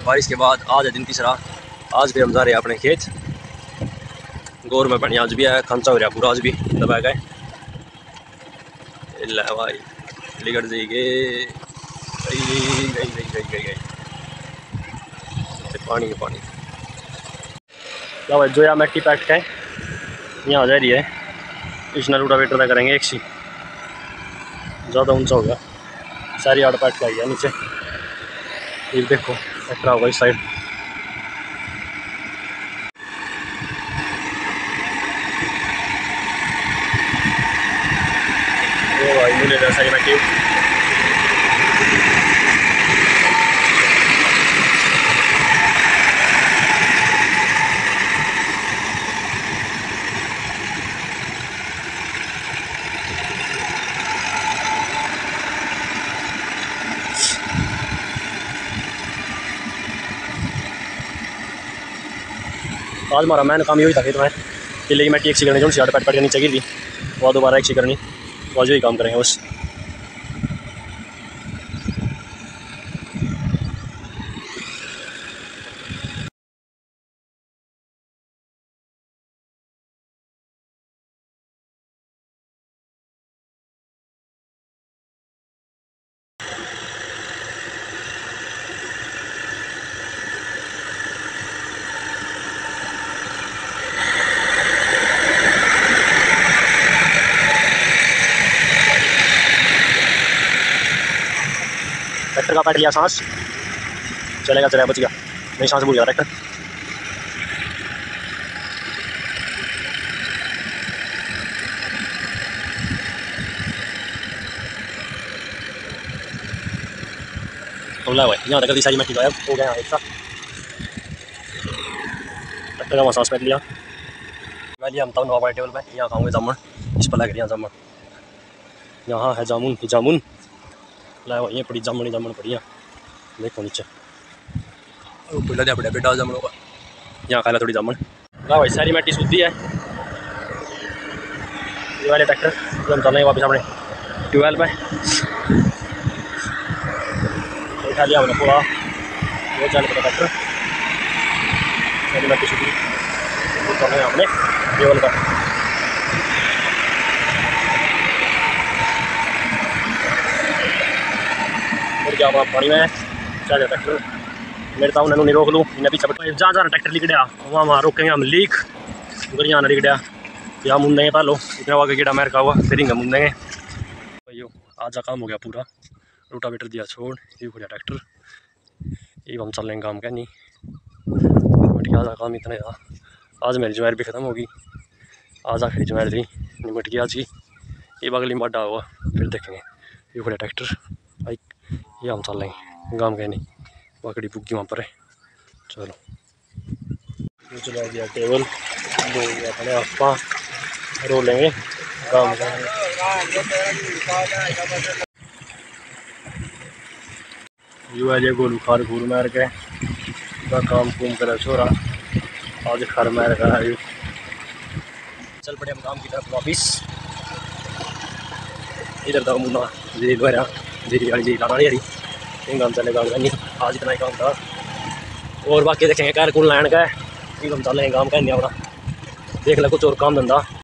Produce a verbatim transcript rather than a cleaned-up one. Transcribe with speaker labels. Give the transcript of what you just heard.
Speaker 1: बारिश के बाद आज है दिन तीसरा। आज भी हम जा रहे हैं अपने खेत। गोर में पानी आज भी है, खंचा हो रहा पूरा आज भी दबा गए भाई लिगड़ जी गए पानी में पानी क्या भाई जो यहाँ मिट्टी पैट का है यहाँ जा रही है। इस रोटावेटर का करेंगे एक सी ज़्यादा ऊंचा हो गया, सारी आड़ पैट का आई है नीचे। ये देखो ट्रैक्टर होगा इस साइड। ये भाई मिले सारी मिट्टी आज हमारा मैंने काम यही था खेत में किले की मिट्टी एक सी करनी जो आठ पैट पैट के नीचे गिर गई वह दोबारा एक सी करनी वह जो ही काम करेंगे बस। ट्रैक्टर का पैट लिया सांस चलेगा चलेगा बच गया नहीं सांस भूल गया ट्रैक्टर। तो ला भाई यहाँ तक सारी मिट्टी गायब हो गया एक साथ। ट्रैक्टर का वहाँ सांस पैट लिया मैं लिया हम तब नवा टेबल पे यहाँ खाऊंगे जामुन इस पर लग रही है जामुन यहाँ है जामुन ही जामुन ला भाई ये पड़ी जामुन ही जामुन पड़ी है देखो नीचे पहले दे बड़े बेटा जामुन होगा यहाँ खा ला थोड़ी जामुन ला भाई सारी मिट्टी सूखी है। ये वाले ट्रैक्टर जो हम चलेंगे वापस अपने ट्यूबवेल पे उठा लिया हमने पूरा वो चल पड़ा ट्रैक्टर सारी मिट्टी सूखी वो चलेंगे अपने ट्यूबवेल पर। क्या पानी में क्या जाता ट्रैक्टर मेरे ताऊ नहीं रोक लूँ इन्हें पीछे जहाँ जहाँ ट्रैक्टर लिख गया वहाँ वहाँ रोकेंगे हम लीक उधर यहाँ लिख गया यहाँ मुन देंगे पहलो इतना वहाँ कीड़ा मैर का हुआ फिर इंगे मुन देंगे भाई आज का काम हो गया पूरा। रोटावेटर दिया छोड़ ये हो गया ट्रैक्टर ये हम चल लेंगे काम क्या नहीं बट आज का काम इतना था। आज मेरी ज्वार भी ख़त्म होगी आज आखिरी ज्वार थी निमट गई आज की ये बगली में अड्डा हुआ फिर देखेंगे ये हो गया ट्रैक्टर भाई ये हम चल लेंगे गाँव के नहीं पकड़ी बुग्गी वहाँ पर है। चलो ये चला गया टेबल दो अपने आपा रो लेंगे गाँव का। यू है गोलू खार घूर मार के काम कुम करे छोरा आज खर मार का है। चल पड़े हम काम की तरफ वापिस इधर तक मुन्ना धीरे द्वारा धीरे गाड़ी जी लाना नहीं रही काम चलेगा नहीं आज इतना ही काम था और बाकी देखेंगे कार कौन लाइन का है हम चल रहे काम का नहीं अपना देख ले कुछ और काम धंधा।